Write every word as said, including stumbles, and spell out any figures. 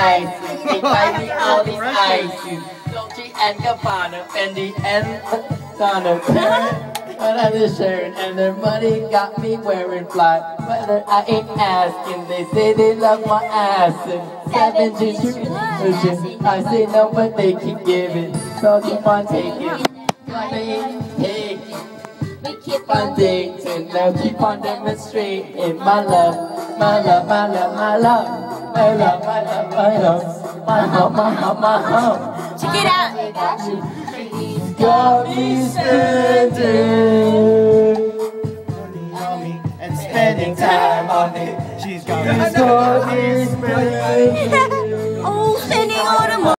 ice. They buy me all these ices. Dolce and Gabbana, Fendi and Donna. But I just sharing, and their money got me wearing fly. Whether I ain't asking, they say they love my ass. And seventeen street ocean, I say no, but they keep giving. So keep on taking, I ain't taking. We keep on dating, now keep on demonstrating my love, my love, my love, my love, my love, my love, my love, my home, my home, my home. Check it out. Got me spending on me and spending time on it. She's got me spending.